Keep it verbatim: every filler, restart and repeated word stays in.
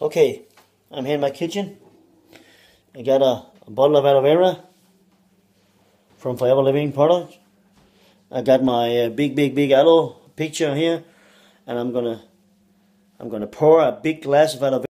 Okay, I'm here in my kitchen. I got a, a bottle of aloe vera from Forever Living product. I got my uh, big, big, big aloe picture here, and I'm gonna, I'm gonna pour a big glass of aloe vera.